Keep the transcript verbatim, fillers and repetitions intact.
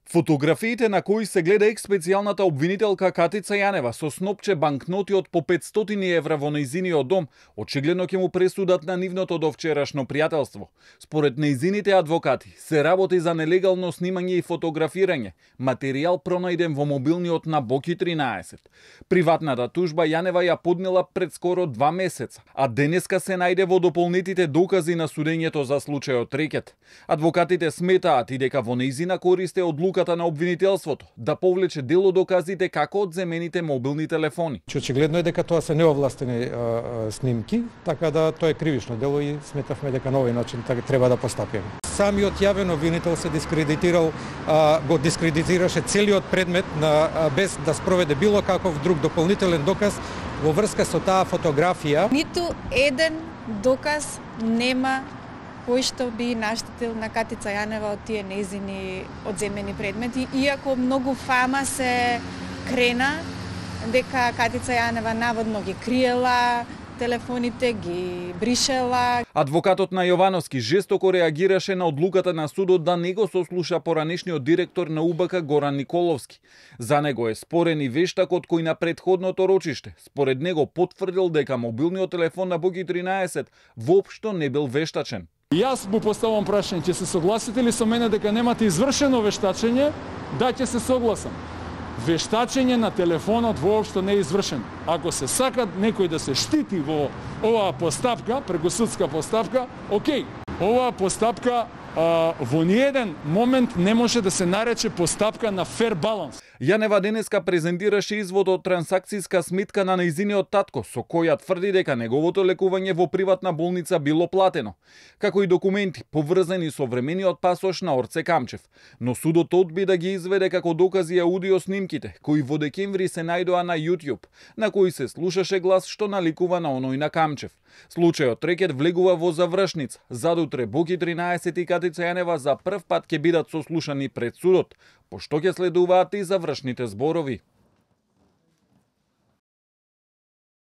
Фотографиите на кои се гледа екс-специјалната обвинителка Катица Јанева со снопче банкноти од по петстотини евра во нејзиниот дом, очигледно ќе му пресудат на нивното довчерашно пријателство. Според нејзините адвокати, се работи за нелегално снимање и фотографирање, материјал пронајден во мобилниот на Боки тринаесет. Приватната тужба Јанева ја поднела пред скоро два месеца, а денеска се најде во дополнетите докази на судењето за случајот Рекет. Адвокатите сметаат и дека во нејзина корист е одлука на обвинителството да повлече дел од доказите како од земените мобилни телефони. Очигледно е дека тоа се неовластени а, а, снимки, така да тоа е кривично дело и сметавме дека на овој начин така треба да постапиме. Самиот јавен обвинител се дискредитирал, а, го дискредитираше целиот предмет на, а, без да спроведе било каков друг дополнителен доказ во врска со таа фотографија. Ниту еден доказ нема кој што би наштетил на Катица Јанева од тие нејзини одземени предмети, иако многу фама се крена дека Катица Јанева наводно ги криела телефоните, ги бришела. Адвокатот на Јовановски жестоко реагираше на одлуката на судот да не го сослуша поранешниот директор на У Б К Горан Николовски. За него е спорен и вештакот кој на претходното рочиште, според него потврдил дека мобилниот телефон на Боки тринаесет воопшто не бил вештачен. Јас му поставам прашање, ќе се согласите ли со мене дека немате извршено вештачење? Да, ќе се согласам. Вештачење на телефонот воопшто не е извршено. Ако се сака некој да се штити во оваа постапка, преку судска постапка, окей. Оваа постапка а, во ниеден момент не може да се нарече постапка на фер баланс. Јанева денеска презентираше извод од трансакцијска сметка на нејзиниот татко, со која тврди дека неговото лекување во приватна болница било платено, како и документи поврзани со времениот пасош на Орце Камчев. Но судот одби да ги изведе како докази аудио снимките, кои во декември се најдоа на YouTube, на кои се слушаше глас што наликува на оној на Камчев. Случајот Рекет влегува во завршница. Задутре Боки тринаесет и Катица Јанева за прв пат ќе бидат сослушани пред судот, пошто ќе следуваат и завршните зборови.